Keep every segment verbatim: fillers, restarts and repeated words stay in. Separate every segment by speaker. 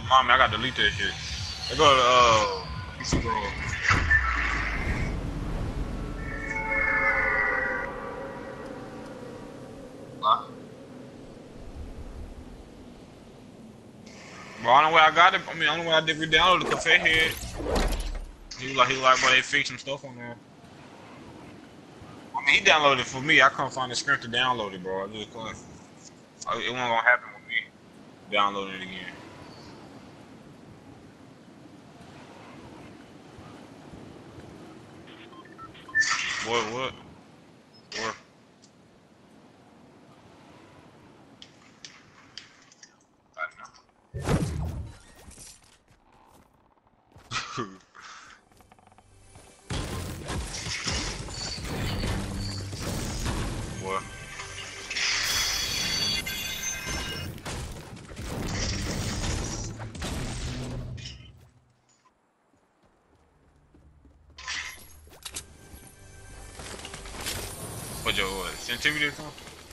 Speaker 1: Mommy, I gotta delete that shit. Let's go to uh. Let's go. Huh? Bro, only way I got it, I mean, only way I did re-download the Cafe Head. He was like, he was like, bro, they fixed some stuff on there. I mean, he downloaded it for me. I couldn't find the script to download it, bro. I just couldn't. It wasn't gonna happen with me. Downloading it again. What? What? What? What? What your what? Sensitivity or something?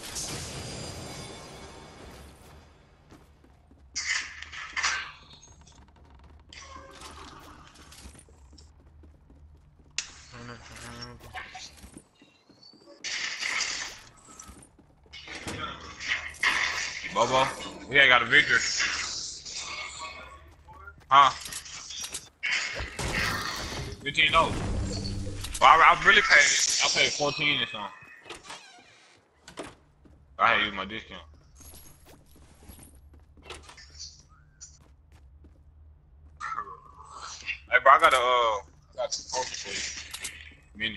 Speaker 1: Bobo, we ain't got a victor. Huh? fifteen dollars. Well, I, I really paid. I paid fourteen or something. I had to use my discount. Hey, bro, I got a, uh, I got some poker for you. Mini.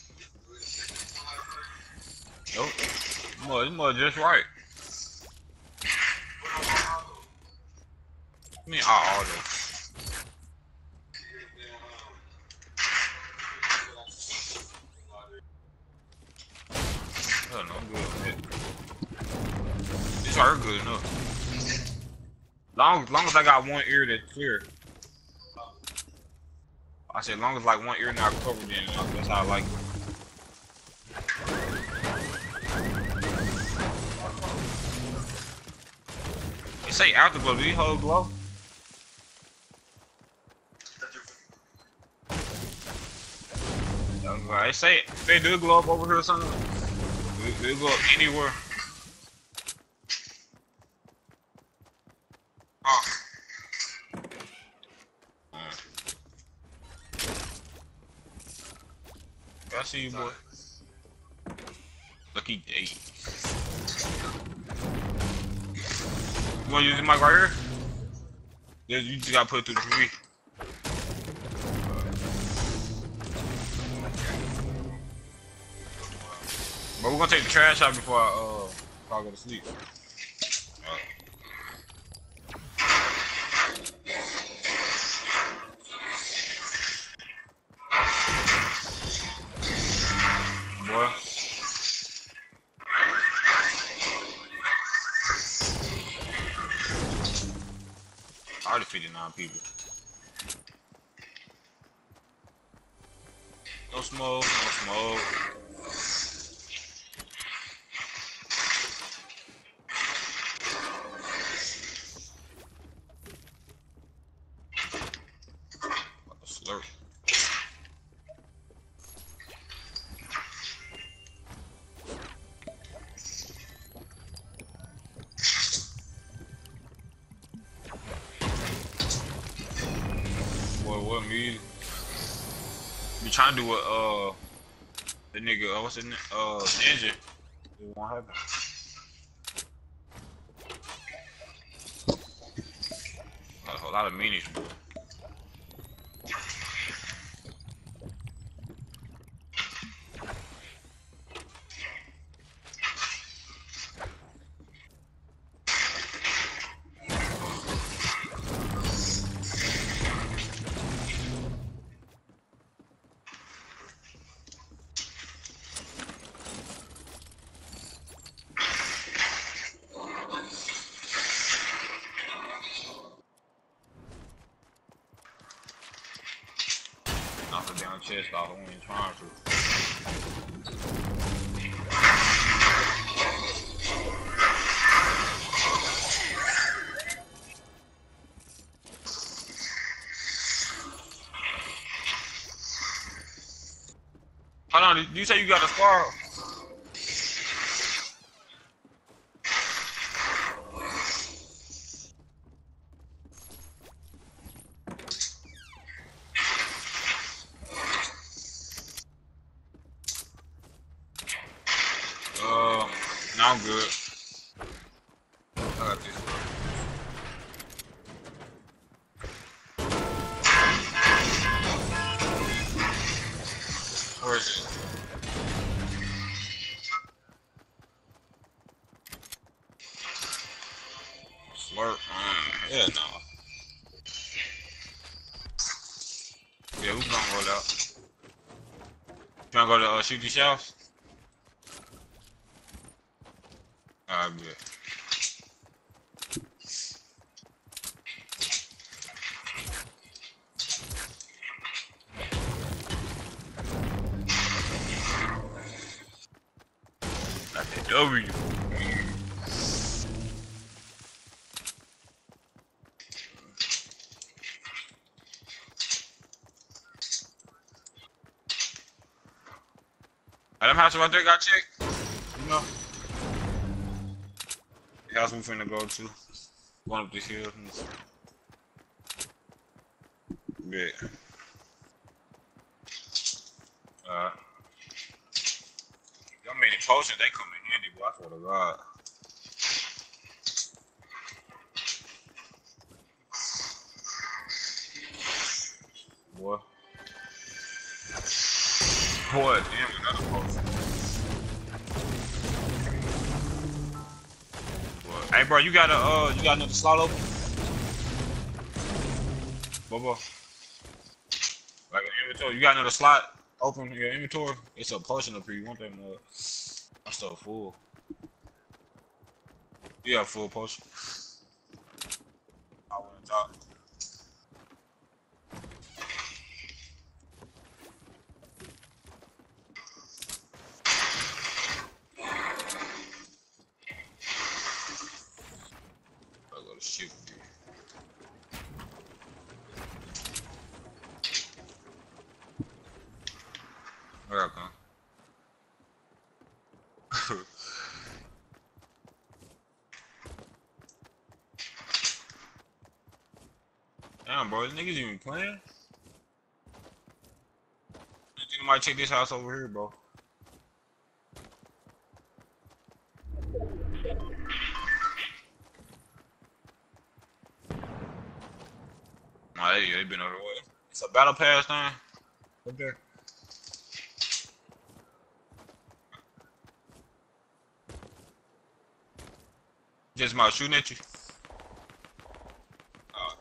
Speaker 1: Nope. This mud, this mud just right. I mean, all, all this. Hell no, I'm good on it. This are good enough. Long, long as I got one ear that's clear. I said, long as like one ear not covered, then that's how I like it. They say afterglow. Do these hold glow? They say they do glow up over here or something. They, they go up anywhere. Oh. I see you, boy. Lucky day. You wanna use the mic right here? Yeah, you just gotta put it through the T V. But we're gonna take the trash out before I, uh, before I go to sleep. Boy. Already fifty-nine people. No smoke, no smoke. Slurp. Boy, what me? Be trying to do what uh the nigga uh, what's his name? Uh Ninja. It won't happen. A, a lot of minis, bro. Knock the down chest off. I ain't trying to. Hold on, did you say you got a scar? Uh, no, I'm good. I got this. Where is it? Slurp? Uh, yeah, no. Yeah, we gonna roll out. You wanna go to uh, Shooty Shouts? Alright, good. Got that W. Them houses right there got checked? You know? The house we finna go to. Going up this hill. Yeah. Uh, y'all made it potion, they come in handy, boy. I swear to God. Boy. Boy, damn, another potion. Boy. Hey, bro, you got a, uh, you got another slot open? Bobo. Like an inventory. You got another slot open in your inventory? It's a potion up here. You want that mug? I'm still full. You have full potion. I want to talk. I go to shoot. Where I come? Damn, bro, this niggas even playing? You might check this house over here, bro. Nah, they, they been over there. It's a battle pass thing. Up there. Just my shooting at you. Uh,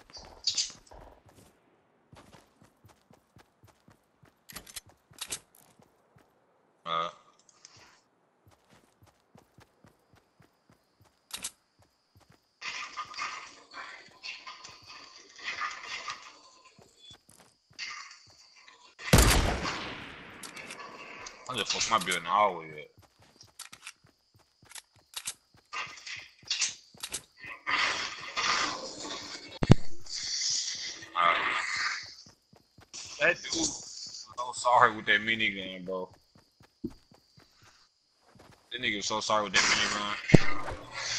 Speaker 1: uh, I just fucked my building all the way up. Alright. That dude was so sorry with that minigun, bro. That nigga was so sorry with that minigun.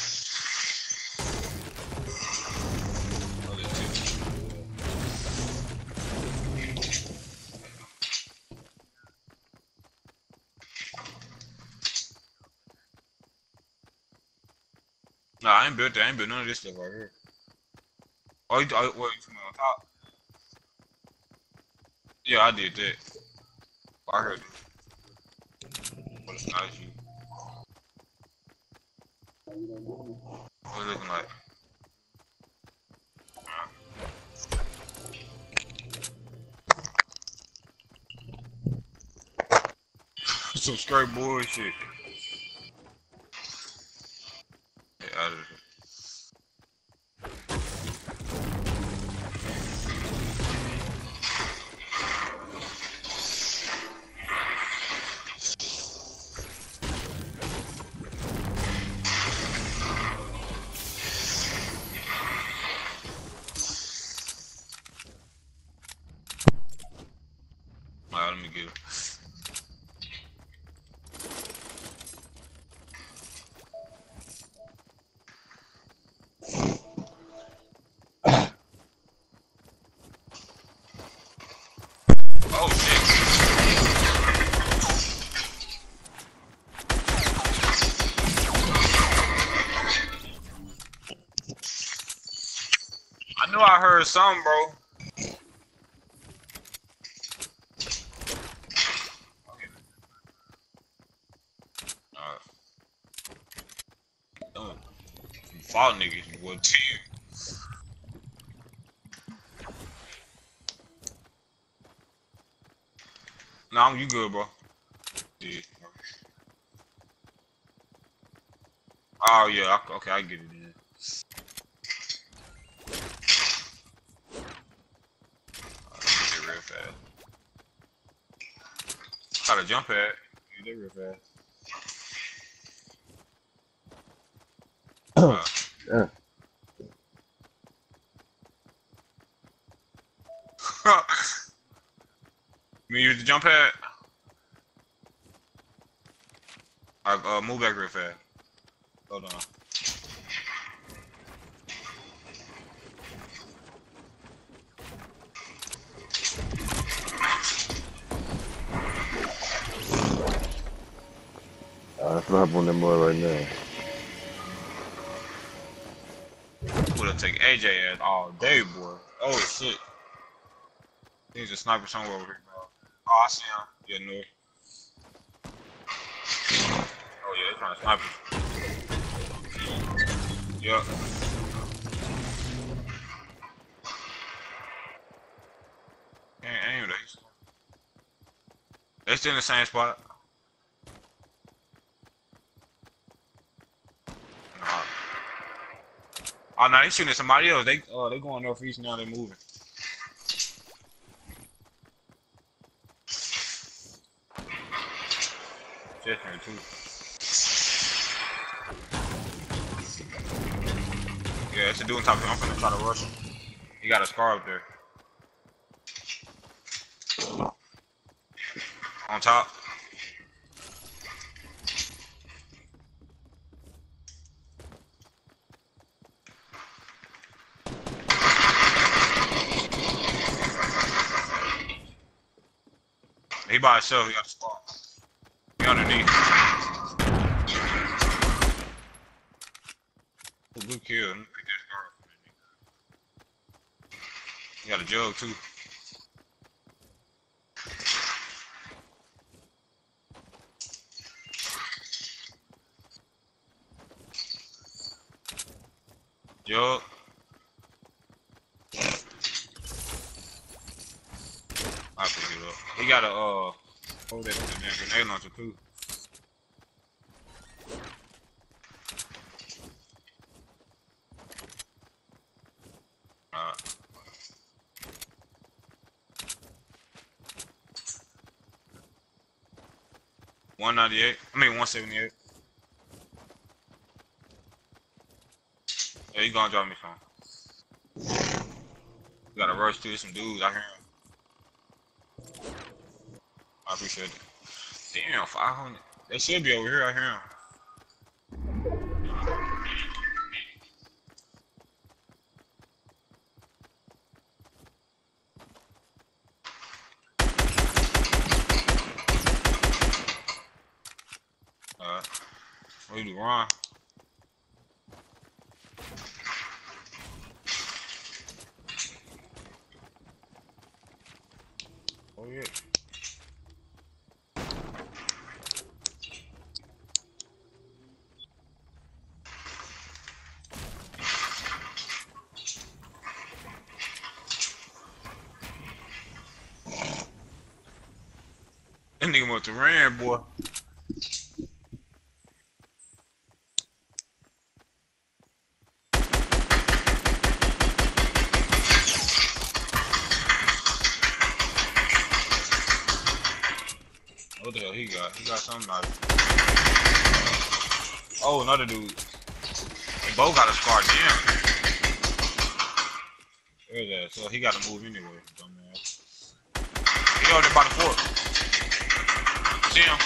Speaker 1: Nah, I ain't built that. I ain't built none of this stuff right here. Oh, you, oh, what, you from on top? Yeah, I did that. I heard it. But it's not you. What it looking like? Some straight bullshit. Yeah, out of here. Alright, let me get it. knew I heard something, bro. Uh, uh, fall niggas would tear. Nah, you good, bro. Yeah. Oh yeah, okay, I get it. Then. Uh, get real fast. Gotta jump at. Get real fast. Uh,
Speaker 2: Yeah.
Speaker 1: Me use the jump pad. Alright, uh, move back real fast. Hold on.
Speaker 2: Uh, that's what happened on that mud right now.
Speaker 1: Would have taken A J ass all day, boy. Oh shit. He's a sniper somewhere over here, bro. Oh, I see him. Yeah, no. Oh yeah, they're trying to snipe us. Yup. Ain't aim they. They still in the same spot. Nah. Oh no, they shooting at somebody else. They uh they going northeast now. They moving. Different too. Yeah, it's a dude on top of him. I'm gonna try to rush him. He got a scar up there. On top. He by himself. He got a scar. He underneath. Oh, good kill. Let me pick that scar up. He got a jug too. Jug. I pick it up. He got a uh hold that grenade launcher too. Alright. one ninety-eight. I mean one seventy-eight. Yeah, he gonna drop me some. We gotta rush to some dudes. I hear him. I appreciate it. Damn, five hundred. They should be over here. I hear him. Alright. What you do, Ron? Oh yeah. That nigga must have ran, boy. What the hell he got? He got something out of it. Oh, another dude. They both got a scar, damn. There's that. So he gotta move anyway, dumbass. He over there by the fort. See him?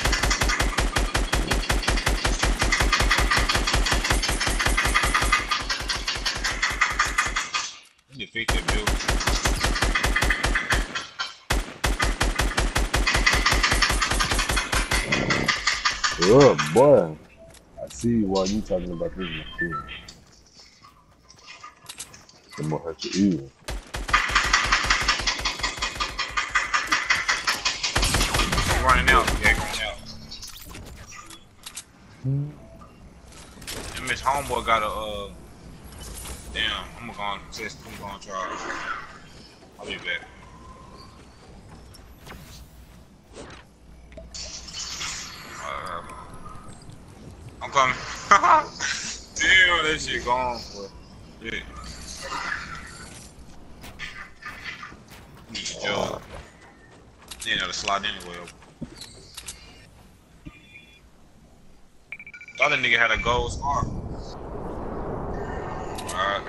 Speaker 1: He defeat that building.
Speaker 2: Oh boy, I see why you talking about this. The more hurt you eat.
Speaker 1: Running out, yeah, running out. And Miss Homeboy got a, uh, damn, I'm gonna go test, I'm gonna try. I'll be back. Uh, I'm coming. Damn, that shit gone, boy. Shit. Need to jump. You know, to slide anyway. The other nigga had a gold scar. Alright.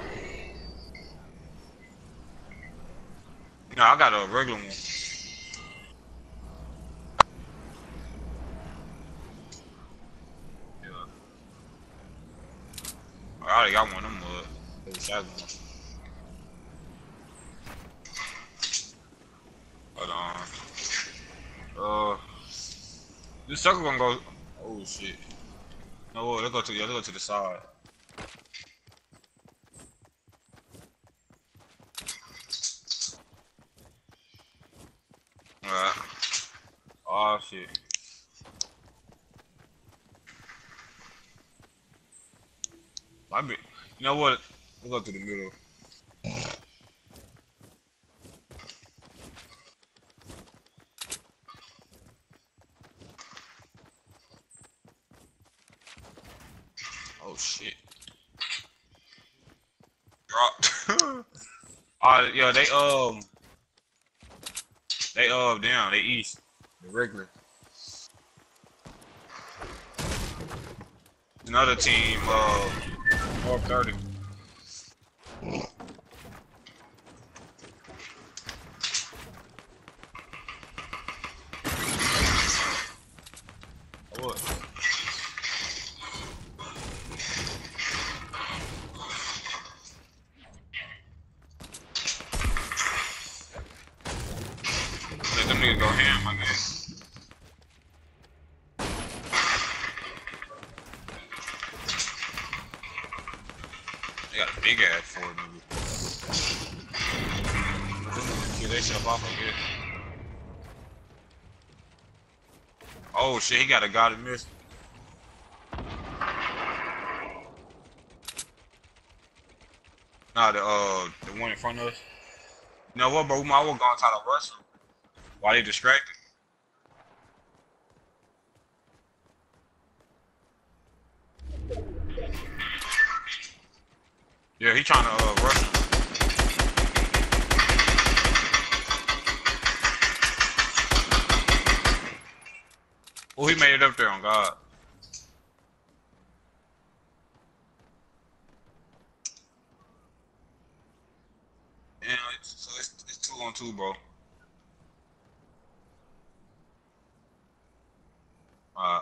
Speaker 1: No, I got a regular one. Yeah. I already got one of them mud. There's a shotgun. Hold on. Uh, this circle gonna go. Oh shit. No, let's go to yeah, let's go to the side. Alright. Oh shit. I be, you know what? Let's go to the middle. Oh shit. Dropped. uh yeah, they um they uh down, they east. The regular. Another team, uh North thirty. What? Let them niggas go ham, I guess. They got a big ass Ford movie. Kill that shit off, I guess. Oh shit, he got a god and miss. Nah, the uh the one in front of us. You know what, bro? We might as well go and try to rush him while they distracted. Yeah, he trying to uh, rush him. Oh, he made it up there on God. Yeah, it's, so it's, it's two on two, bro. Uh,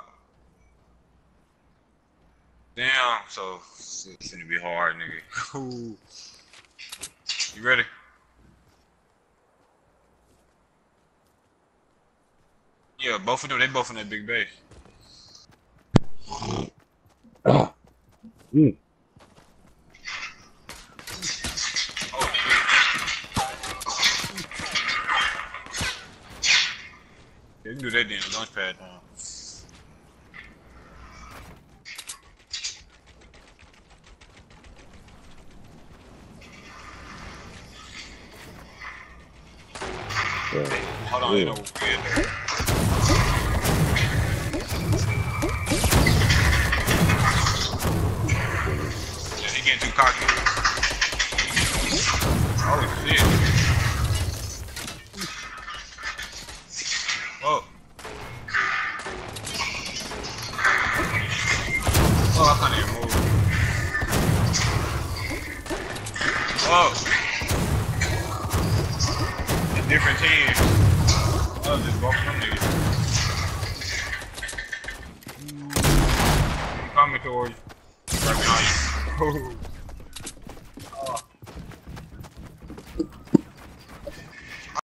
Speaker 1: damn, so it's gonna be hard, nigga. Ooh. You ready? Yeah, both of them, they both in that big base.
Speaker 2: Ah. Mm.
Speaker 1: Oh, yeah, you can do that damn launch pad now.
Speaker 2: Yeah.
Speaker 1: Hold on,
Speaker 2: Yeah.
Speaker 1: you know, weird. Yeah, he getting too cocky. Oh shit. Oh. Oh, I can't even move. Oh. Different teams. Oh, just both of them niggas. I'm coming towards you. Right behind you.